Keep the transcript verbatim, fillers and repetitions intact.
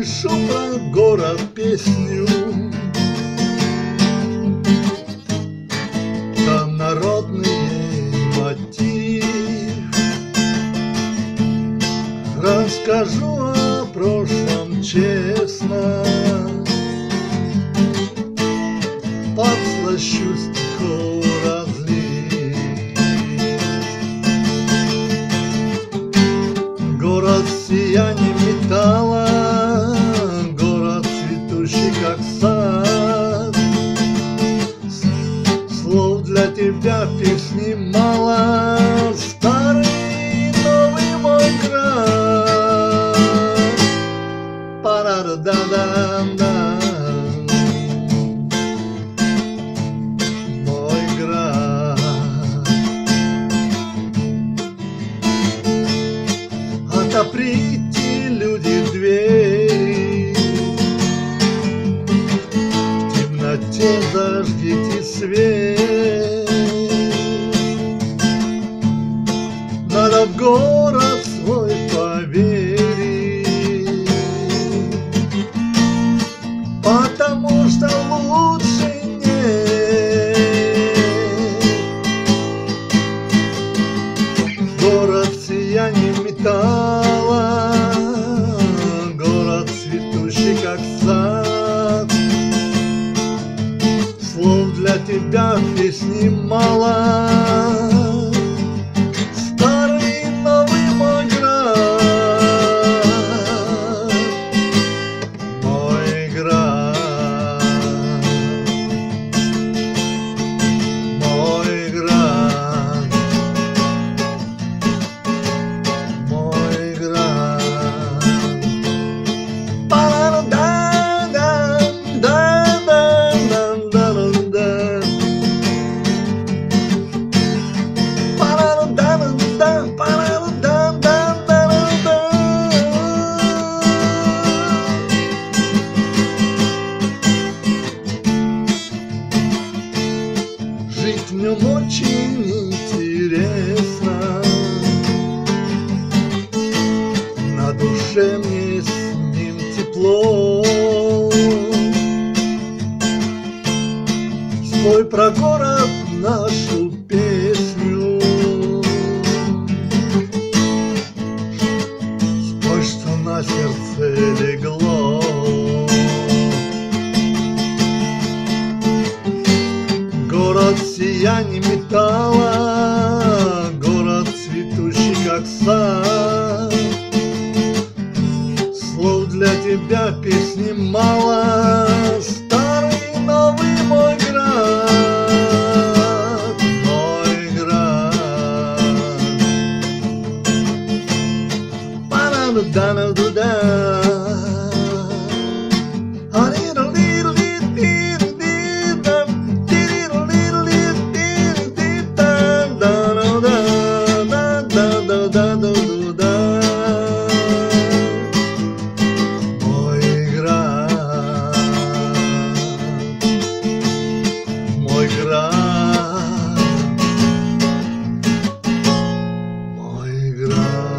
пишу про город песню. Там народный мотив. Расскажу о прошлом честно, подслащу стихов разлив. Город сияния металла, город цветущий как сад. Слов для тебя песни мало, старый новый мой град. Пара-да-да-да. Мой град. Отоприте, люди, двери, в темноте зажгите свет. Надо в город свой поверить, потому что лучше нет. Город сияния металла, город цветущий как сад. Слов для тебя песни мало, старый новый мой град. Мой град. Мой град. Мой град. Жить в нем очень интересно, на душе мне с ним тепло. Спой про город нашу песню, спой, что на сердце легло. Город сияния металла, город цветущий как сад. Слов для тебя песни мало, старый новый мой град. Мой град. Па-да-да-да-да-да. Мой град. Мой град. Мой град.